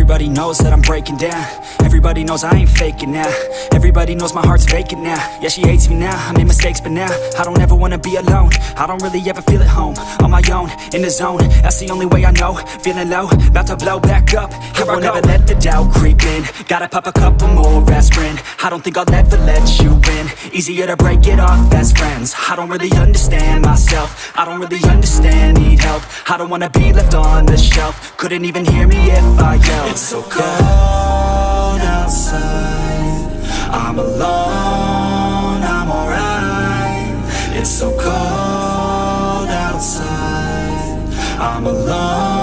Everybody knows that I'm breaking down. Everybody knows I ain't faking now. Everybody knows my heart's vacant now. Yeah, she hates me now, I made mistakes but now I don't ever wanna be alone. I don't really ever feel at home. On my own, in the zone, that's the only way I know. Feeling low, about to blow back up. Here I won't ever let the doubt creep in. Gotta pop a couple more aspirin. I don't think I'll ever let you in. Easier to break it off best friends. I don't really understand myself. I don't really understand, need help. I don't wanna be left on the shelf. Couldn't even hear me if I yelled. It's so cold outside, I'm alone, I'm alright. It's so cold outside, I'm alone.